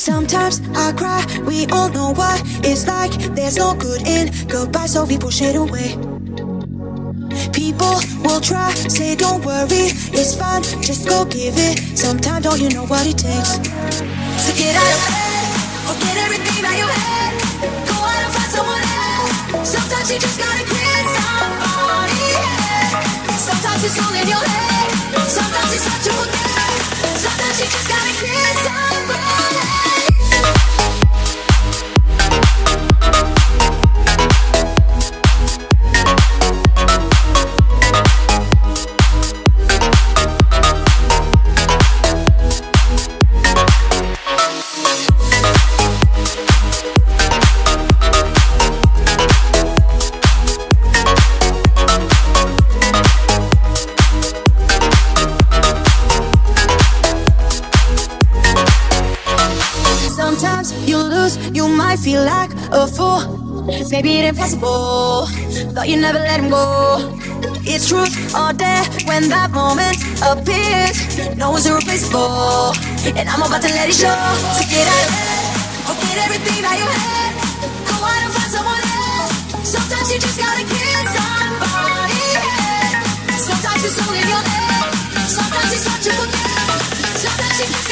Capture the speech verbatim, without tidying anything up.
Sometimes I cry, we all know what it's like. There's no good in goodbye, so we push it away. People will try, say don't worry, it's fine, just go give it. Sometimes don't you know what it takes to get out of bed, forget everything that you had, go out and find someone else. Sometimes you just gotta get somebody, yeah. Sometimes it's all in your head, sometimes it's hard to forget, sometimes you just gotta get somebody. Sometimes you lose, you might feel like a fool. Maybe it's impossible, thought you never let him go. It's truth or dare when that moment appears. No one's irreplaceable, and I'm about to let it show. So get out of bed, forget everything that you had, go out and find someone else. Sometimes you just gotta get somebody, yeah. Sometimes it's all in your head, sometimes it's hard to forget, sometimes you just